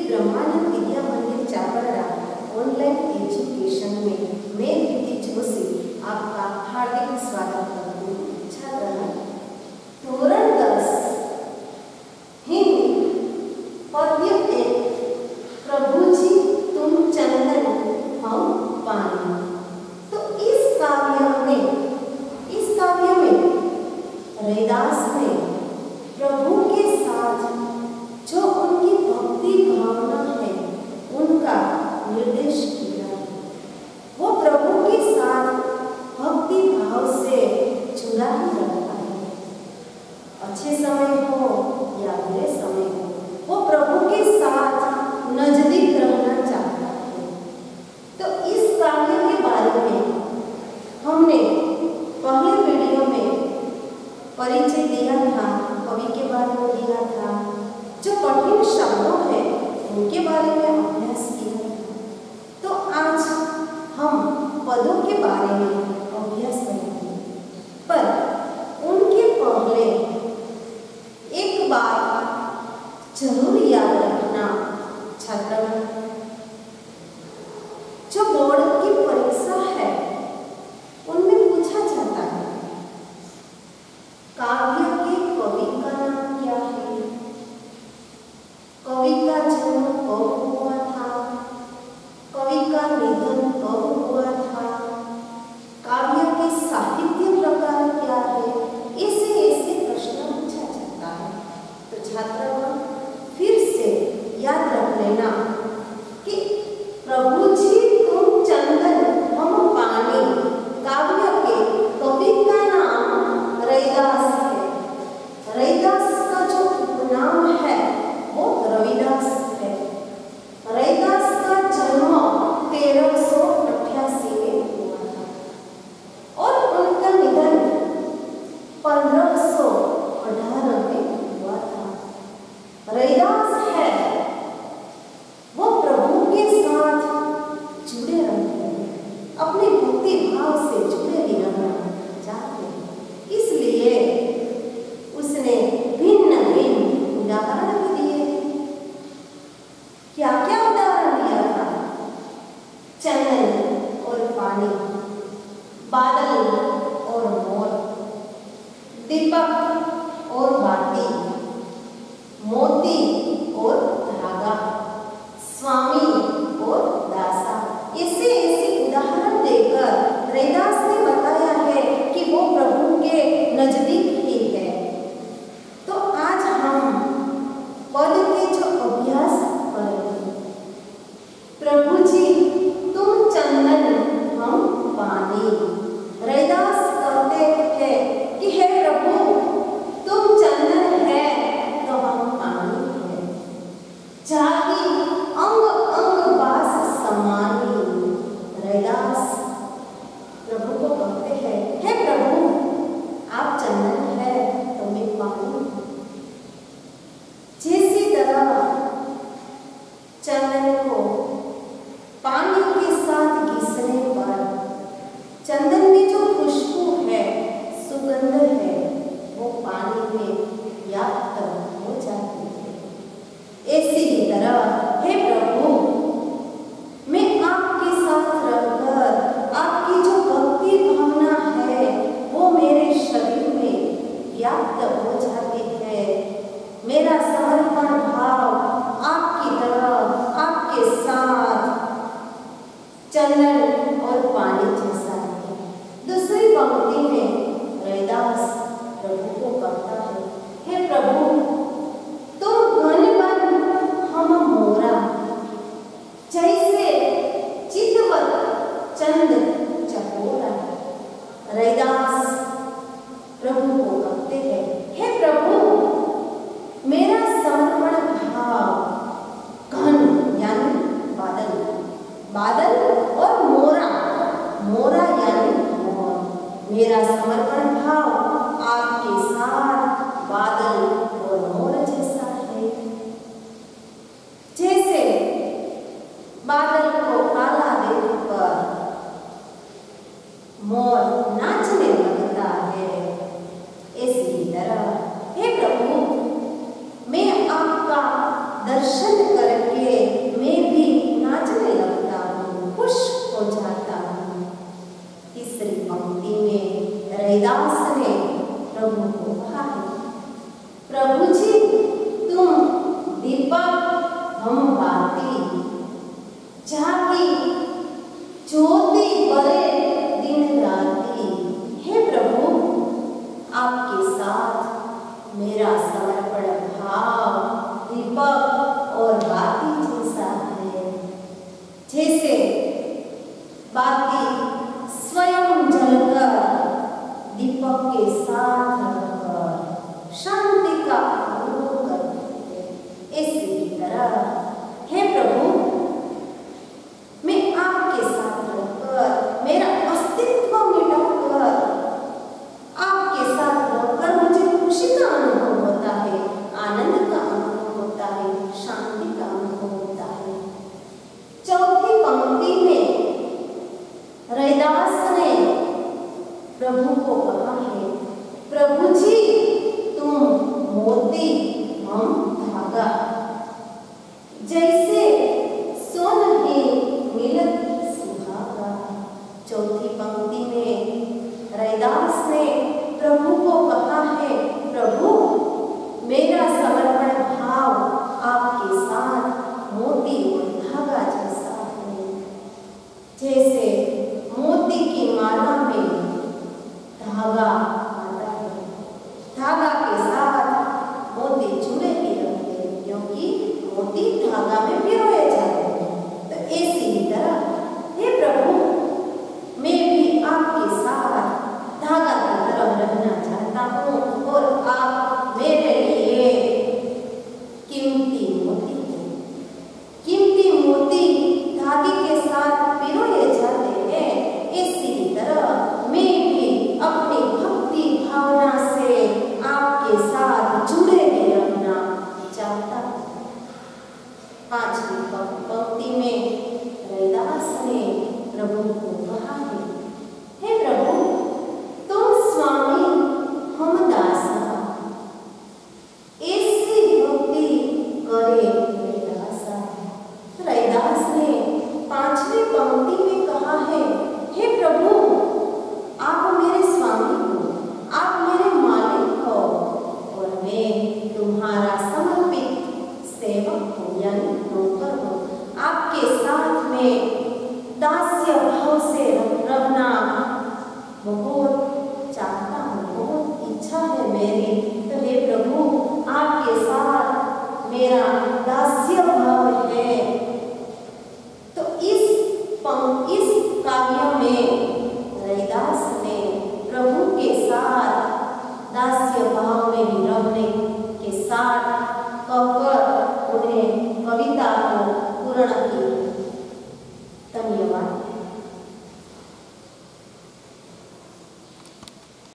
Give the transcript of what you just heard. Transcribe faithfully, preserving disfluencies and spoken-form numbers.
ब्रह्मानंद विद्या मंदिर Chapda online education में मैं दीदी जोशी आपका हार्दिक स्वागत करती हूँ। छात्र धोरण दस हिंदी पद्य एक, प्रभु जी तुम चंदन हम पानी। तो इस काव्य में इस काव्य में रैदास ने प्रभु के साथ जो उनकी भक्ति भावना है उनका निर्देश किया है। वो प्रभु के साथ भक्ति भाव से जुड़ा ही रहता है। अच्छे समय हो या बुरे समय हो, वो प्रभु के साथ नजदीक रहना चाहता है। तो इस काव्य के बारे में हमने पहले वीडियो में परिचय दिया था, कवि के बारे में दिया था, जो कठिन शब्दों है उनके बारे में अभ्यास किया। तो आज हम पदों के बारे में अभ्यास करेंगे, पर उनके पहले एक बात जरूर याद रखना छात्र, जो बोर्ड की परीक्षा है उनमें पूछा जाता है काव्य के कवि का नाम क्या है, कवि का जन्म कब हुआ था, कवि का निधन कब हुआ था, काव्य के साहित्य प्रकार क्या है, ऐसे ऐसे प्रश्न पूछा जाता है। तो छात्रगण फिर से याद रख लेना कि प्रभु जी तुम चंदन हम पानी काव्य के कवि का नाम रैदास है। रैदास का जो उपनाम है वो रविदास है। रैदास का जन्म तेरह सौ अट्ठासी में हुआ था और उनका निधन पंद्रह सौ अठारह में हुआ था। रैदास है वो प्रभु के साथ जुड़े रहते हैं, अपने भक्ति भाव से जुड़े ही रहना चाहते हैं, इसलिए उसने भिन्न भिन्न उदाहरण भी दिए। क्या क्या उदाहरण दिया था? चंदन और पानी, बादल और मोर, दीपक और बाती, मोती और धागा, स्वामी और दासा, ऐसे ऐसे उदाहरण देकर रैदास ने बताया है कि वो प्रभु के नजदीक ही है। तो आज हम पद के जो अभ्यास करेंगे, प्रभु जी तुम चंदन हम पानी। रैदास कहते हैं कि हे प्रभु तुम चंदन है तो हम पानी है, जागी अंग अंग बास समानी। रैदास प्रभु को कहते हैं हे प्रभु आप चंदन है तो मैं पानी हूं। जिसी तरह चंदन को पानी के साथ घिसने पर चंदन में जो खुशबू है, सुगंध है, वो पानी में व्याप्त हो जाती है। ऐसी ही तरह हे प्रभु मैं आपके साथ रहकर आपकी जो भक्ति भावना है वो मेरे शरीर में व्याप्त हो जाती है। मेरा समर्पण भाव आपकी तरफ आपके साथ चंदन और पानी जैसा है। दूसरी पंक्ति में रैदास प्रभु को कहता है हे प्रभु तुम घनवन हम मोरा, जैसे चितवत चंद चकोरा। रैदास प्रभु को कहते हैं हे प्रभु मेरा समर्पण भाव घन यानी बादल, बादल और मोरा, मोरा यानी मोर, मेरा समर्पण भाव आपके साथ बादल और मोर जैसा है। जैसे बादल को काला देखकर मोर नाचने लगता है, इसी तरह हे प्रभु मैं आपका दर्शन करके तीसरी पंक्ति में रैदास ने प्रभु को कहा है, प्रभु जी तुम दीपक हम बाती, जागी ज्योति बरे दिन राती। हे प्रभु आपके साथ मेरा समर्पण भाव दीपक और बाती जैसा है। जैसे बाती स्वयं जलकर दीपक के साथ रहकर शांति का अनुभव करते हैं, इसी तरह हे प्रभु मैं आपके साथ रहकर मेरा अस्तित्व मिटाकर आपके साथ रहकर मुझे खुशी का अनुभव होता है, आनंद का अनुभव होता है, शांति का अनुभव होता है। चौथी पंक्ति में रैदास ने प्रभु को कहा है, प्रभु जी तुम मोती हम धागा, जैसे सोन ही मिलत सुहागा। चौथी पंक्ति में रैदास ने प्रभु को कहा है, प्रभु मेरा समर्पण भाव आपके साथ मोती और धागा जैसा है। जैसे मोती की माला में धागा आता है, धागा के साथ मोती जुड़े भी रहते हैं क्योंकि मोती धागा में पिरोए जाते हैं। तो ऐसी ही तरह हे प्रभु मैं भी आपके साथ धागा की तरह रहना चाहता हूँ और आप मेरे लिए कीमती मोती हैं। कीमती मोती धागे के साथ पिरोए जाते हैं, इसी तरह मैं भी अपनी भक्ति भावना से आपके साथ जुड़े हुए रहना चाहता हूँ। पांचवी पंक्ति में रैदास ने प्रभु को कहा है, हे प्रभु तुम स्वामी हम दासा, ऐसी भक्ति करे रैदासा। रैदास ने पांचवी पंक्ति में कहा है, हे प्रभु आप मेरे स्वामी हो, आप मेरे मालिक हो और मैं तुम्हारा समर्पित सेवक हूँ यानी नौकर हूँ। आपके साथ में दास्य भाव से रहना बहुत चाहता हूँ, बहुत इच्छा है मेरी। तो हे प्रभु आपके साथ मेरा दास्य भाव है,